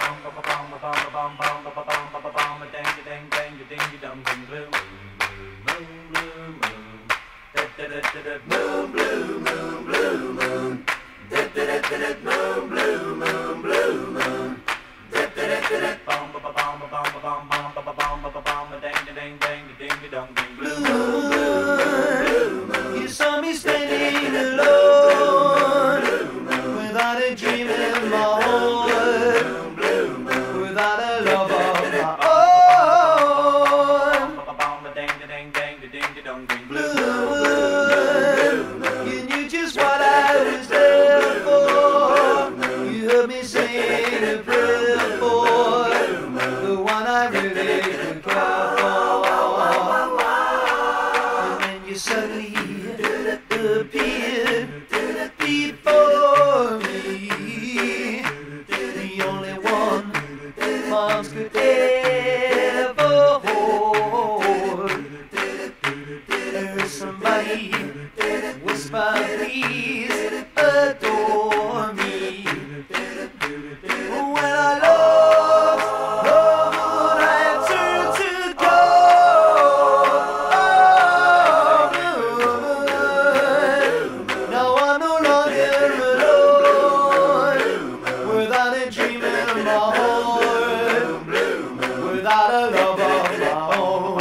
You saw me standing alone, without a dream in my heart, without a love of my own. Blue, you knew just what I was there for. You heard me sing a prayer for the one I really could care for. And then you suddenly appeared before me, the only one moms could ever hold. There's somebody whisper, please adore me. When I lost, Lord, I turned to gold. Now I'm no longer alone, without a dream in my heart, without a love of my own.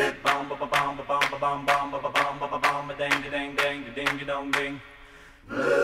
Blue.